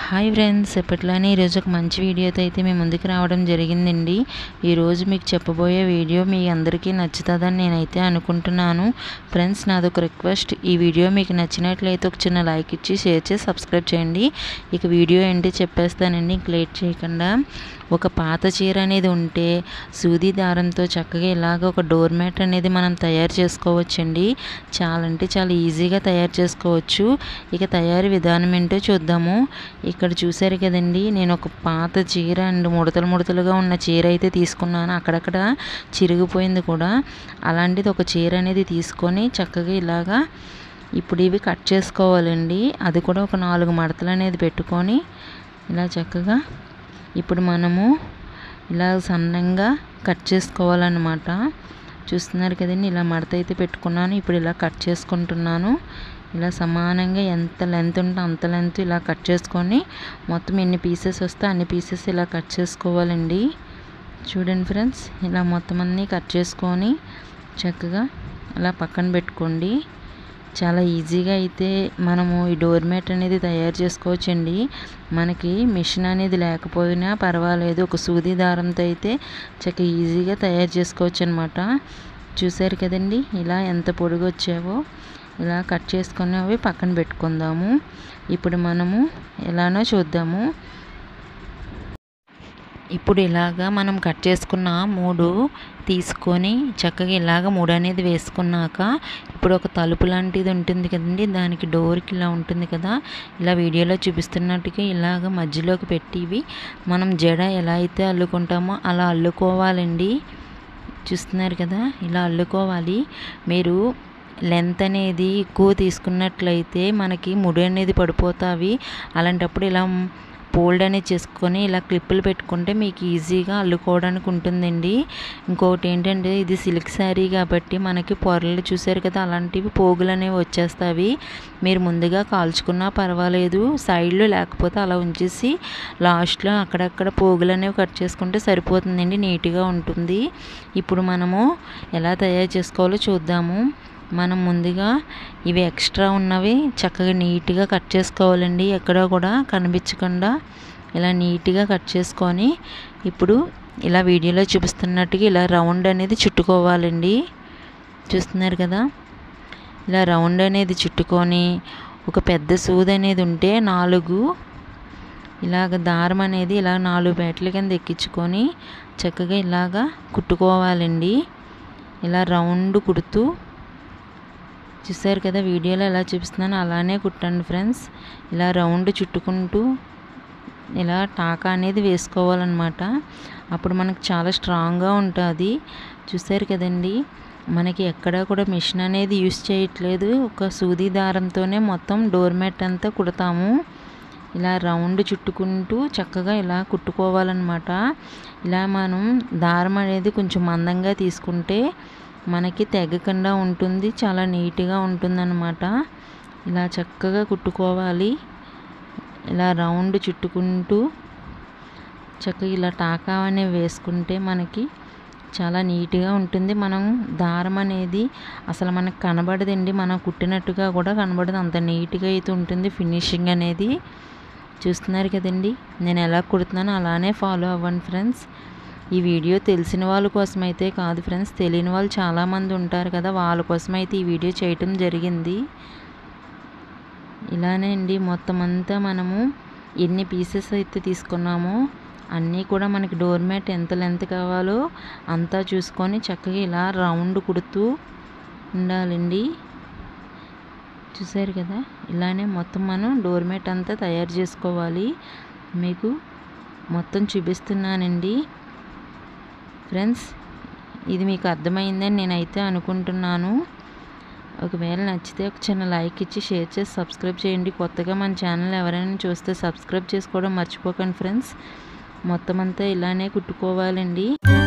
Hi friends, ఎప్పట్లానే ఈరోజు ఒక మంచి వీడియోతో అయితే మేము ముందుకు రావడం జరిగిందండి. ఈరోజు మీకు చెప్పబోయే వీడియో మీ అందరికీ నచ్చుతుందని నేనైతే అనుకుంటున్నాను. ఫ్రెండ్స్, నాదొక రిక్వెస్ట్, ఈ వీడియో మీకు నచ్చినట్లయితే ఒక చిన్న లైక్ ఇచ్చి షేర్ చేసి సబ్స్క్రైబ్ చేయండి. ఇక వీడియో ఏంటి చెప్పేస్తానండి, ఇంక లేట్ చేయకుండా. ఒక పాత చీర అనేది ఉంటే సూది దారంతో చక్కగా ఇలాగ ఒక డోర్ మ్యాట్ అనేది మనం తయారు చేసుకోవచ్చండి. చాలా అంటే చాలా ఈజీగా తయారు చేసుకోవచ్చు. ఇక తయారీ విధానం ఏంటో చూద్దాము. ఇక్కడ చూసారు కదండి, నేను ఒక పాత చీర అండ్ ముడతలుగా ఉన్న చీర అయితే తీసుకున్నాను. అక్కడక్కడ చిరిగిపోయింది కూడా. అలాంటిది ఒక చీర అనేది తీసుకొని చక్కగా ఇలాగా ఇప్పుడు ఇవి కట్ చేసుకోవాలండి. అది కూడా ఒక 4 మడతలు అనేది పెట్టుకొని ఇలా చక్కగా ఇప్పుడు మనము ఇలా సన్నంగా కట్ చేసుకోవాలన్నమాట. చూస్తున్నారు కదండి, ఇలా మడత అయితే పెట్టుకున్నాను. ఇప్పుడు ఇలా కట్ చేసుకుంటున్నాను. ఇలా సమానంగా ఎంత లెంత్ ఉంటే అంత లెంత్ ఇలా కట్ చేసుకొని మొత్తం ఎన్ని పీసెస్ వస్తే అన్ని పీసెస్ ఇలా కట్ చేసుకోవాలండి. చూడండి ఫ్రెండ్స్, ఇలా మొత్తం అన్నీ కట్ చేసుకొని చక్కగా అలా పక్కన పెట్టుకోండి. చాలా ఈజీగా అయితే మనము ఈ డోర్ మ్యాట్ అనేది తయారు చేసుకోవచ్చండి. మనకి మిషన్ అనేది లేకపోయినా పర్వాలేదు, ఒక సూది దారంతో అయితే చక్కగా ఈజీగా తయారు చేసుకోవచ్చు అనమాట. చూసారు కదండి, ఇలా ఎంత పొడుగు వచ్చావో ఇలా కట్ చేసుకొని అవి పక్కన పెట్టుకుందాము. ఇప్పుడు మనము ఎలానో చూద్దాము. ఇప్పుడు ఇలాగా మనం కట్ చేసుకున్న 3 తీసుకొని చక్కగా ఇలాగ 3 అనేది వేసుకున్నాక ఇప్పుడు ఒక తలుపు లాంటిది ఉంటుంది కదండి, దానికి డోర్కి ఇలా ఉంటుంది కదా, ఇలా వీడియోలో చూపిస్తున్నట్టుగా ఇలాగ మధ్యలోకి పెట్టి ఇవి మనం జడ ఎలా అయితే అల్లుకుంటామో అలా అల్లుకోవాలండి. చూస్తున్నారు కదా, ఇలా అల్లుకోవాలి. మీరు లెంత్ అనేది ఎక్కువ తీసుకున్నట్లయితే మనకి ముడి అనేది పడిపోతావి. అలాంటప్పుడు ఇలా ఫోల్డ్ అనేది చేసుకొని ఇలా క్లిప్పులు పెట్టుకుంటే మీకు ఈజీగా అల్లుకోవడానికి ఉంటుందండి. ఇంకొకటి ఏంటంటే, ఇది సిల్క్ శారీ కాబట్టి మనకి పొరలు చూసారు కదా, అలాంటివి పోగులు అనేవి వచ్చేస్తాయి. మీరు ముందుగా కాల్చుకున్నా పర్వాలేదు, సైడ్లో లేకపోతే అలా ఉంచేసి లాస్ట్లో అక్కడక్కడ పోగులు అనేవి కట్ చేసుకుంటే సరిపోతుందండి, నీట్గా ఉంటుంది. ఇప్పుడు మనము ఎలా తయారు చేసుకోవాలో చూద్దాము. మనం ముందుగా ఇవి ఎక్స్ట్రా ఉన్నవి చక్కగా నీట్గా కట్ చేసుకోవాలండి. ఎక్కడ కూడా కనిపించకుండా ఇలా నీట్గా కట్ చేసుకొని ఇప్పుడు ఇలా వీడియోలో చూపిస్తున్నట్టుగా ఇలా రౌండ్ అనేది చుట్టుకోవాలండి. చూస్తున్నారు కదా, ఇలా రౌండ్ అనేది చుట్టుకొని ఒక పెద్ద సూది అనేది ఉంటే 4 ఇలాగ దారం అనేది ఇలా 4 పేటల కింద ఎక్కించుకొని చక్కగా ఇలాగా కుట్టుకోవాలండి. ఇలా రౌండ్ కుడుతూ చూసారు కదా, వీడియోలో ఎలా చూపిస్తున్నాను అలానే కుట్టండి ఫ్రెండ్స్. ఇలా రౌండ్ చుట్టుకుంటూ ఇలా టాకా అనేది వేసుకోవాలన్నమాట. అప్పుడు మనకు చాలా స్ట్రాంగ్గా ఉంటుంది. చూసారు కదండి, మనకి ఎక్కడా కూడా మిషన్ అనేది యూస్ చేయట్లేదు, ఒక సూది దారంతోనే మొత్తం డోర్ మ్యాట్ అంతా కుడతాము. ఇలా రౌండ్ చుట్టుకుంటూ చక్కగా ఇలా కుట్టుకోవాలన్నమాట. ఇలా మనం దారం అనేది కొంచెం మందంగా తీసుకుంటే మనకి తెగకుండా ఉంటుంది, చాలా నీట్గా ఉంటుందన్నమాట. ఇలా చక్కగా కుట్టుకోవాలి. ఇలా రౌండ్ చుట్టుకుంటూ చక్కగా ఇలా టాకా అనేవి వేసుకుంటే మనకి చాలా నీట్గా ఉంటుంది. మనం దారం అనేది అసలు మనకు కనబడదండి, మనం కుట్టినట్టుగా కూడా కనబడదు, అంత నీట్గా అయితే ఉంటుంది ఫినిషింగ్ అనేది. చూస్తున్నారు కదండి, నేను ఎలా కుడుతున్నానో అలానే ఫాలో అవ్వండి ఫ్రెండ్స్. ఈ వీడియో తెలిసిన వాళ్ళ కోసం అయితే కాదు ఫ్రెండ్స్, తెలియని వాళ్ళు చాలామంది ఉంటారు కదా, వాళ్ళ కోసం అయితే ఈ వీడియో చేయటం జరిగింది. ఇలానే అండి, మొత్తం అంతా మనము ఎన్ని పీసెస్ అయితే తీసుకున్నామో అన్నీ కూడా మనకి డోర్ మ్యాట్ ఎంత లెంత్ కావాలో అంతా చూసుకొని చక్కగా ఇలా రౌండ్ కుడుతూ ఉండాలండి. చూసారు కదా, ఇలానే మొత్తం మనం డోర్ మ్యాట్ అంతా తయారు చేసుకోవాలి. మీకు మొత్తం చూపిస్తున్నానండి ఫ్రెండ్స్. ఇది మీకు అర్థమైందని నేనైతే అనుకుంటున్నాను. ఒకవేళ నచ్చితే ఒక చిన్న లైక్ ఇచ్చి షేర్ చేసి సబ్స్క్రైబ్ చేయండి. కొత్తగా మన ఛానల్ ఎవరైనా చూస్తే సబ్స్క్రైబ్ చేసుకోవడం మర్చిపోకండి ఫ్రెండ్స్. మొత్తం అంతా ఇలానే కుట్టుకోవాలండి.